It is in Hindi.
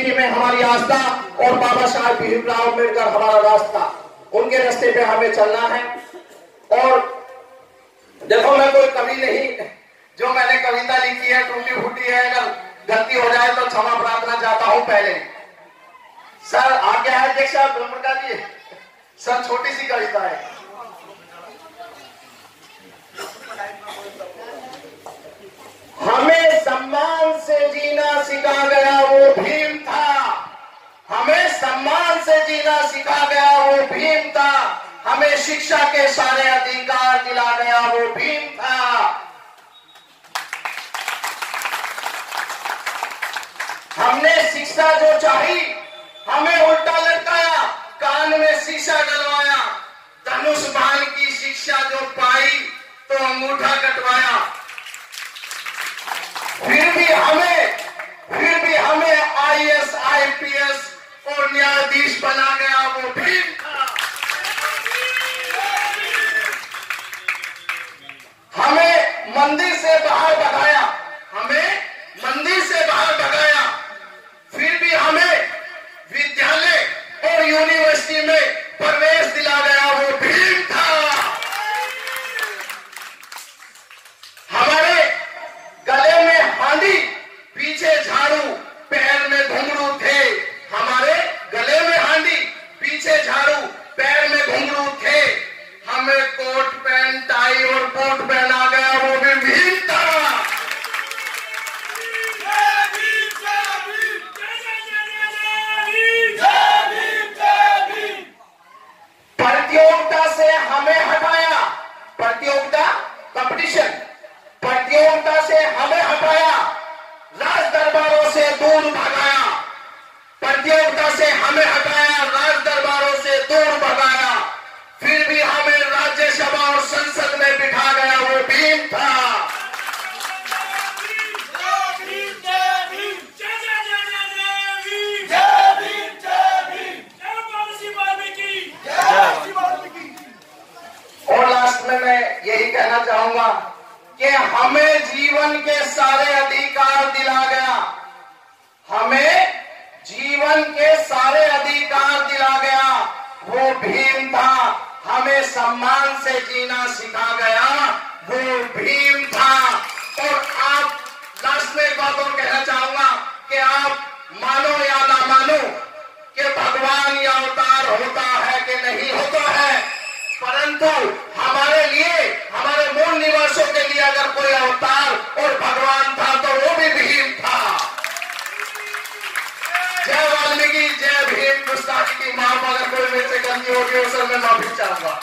यूनिटी में हमारी आस्था और बाबा साहब भीमराव अम्बेडकर हमारा रास्ता, उनके रास्ते पे हमें चलना है। और देखो मैं कोई कवि नहीं, जो मैंने कविता लिखी है टूटी फूटी है, अगर गलती हो जाए तो क्षमा प्रार्थना चाहता हूं पहले। सर आगे है अध्यक्ष साहब ब्रह्मप्रकाश जी, सर छोटी सी कविता है। हमें सम्मान से जीना सिखा गया वो भीम था, हमें सम्मान से जीना सिखा गया वो भीम था, हमें शिक्षा के सारे अधिकार दिला गया वो भीम था। हमने शिक्षा जो चाही हमें उल्टा लटकाया, कान में शीशा डलवाया, धनुष बाण की शिक्षा जो पाई तो अंगूठा कटवाया। फिर भी हमें IAS IPS और न्यायाधीश बना गया वो भीम था। हमें मंदिर से बाहर भगाया, हमें मंदिर से बाहर भगाया, फिर भी हमें विद्यालय और यूनिवर्सिटी में प्रवेश दिला गया वो भीम था। हमारे गले में हांडी, पीछे झाड़ू, पैर में घुंघरू थे, हमारे गले में हांडी, पीछे झाड़ू, पैर में घुंघरू थे, हमें कोट पैंट टाई और कोट पहना गया वो भी भीम था। प्रतियोगिता से हमें हटाया, प्रतियोगिता कंपटीशन, प्रतियोगिता से हमें हटाया, राज दरबारों से दूर भगाया, प्रतियोगिता से हमें हटाया, राज दरबारों से दूर भगाया, फिर भी हमें राज्यसभा और संसद में बिठा गया वो भीम था। और लास्ट में मैं यही कहना चाहूंगा कि हमें जीवन के सारे अधिकार दिला गया, हमें जीवन के सारे अधिकार दिला गया वो भीम था, हमें सम्मान से जीना सिखा गया वो भीम था। और आप लास्ट में एक बात और कहना चाहूंगा कि आप मानो या ना मानो कि भगवान या अवतार होता है कि नहीं होता है, परंतु हमारे लिए, हमारे मूल निवासों के लिए अगर कोई अवतार और भगवान था तो वो भी भीम था। जय वाल्मीकि, जय भीम। गुस्ताखी की माफ, अगर कोई मेरे से गलती होगी उस मैं माफी चाहूंगा।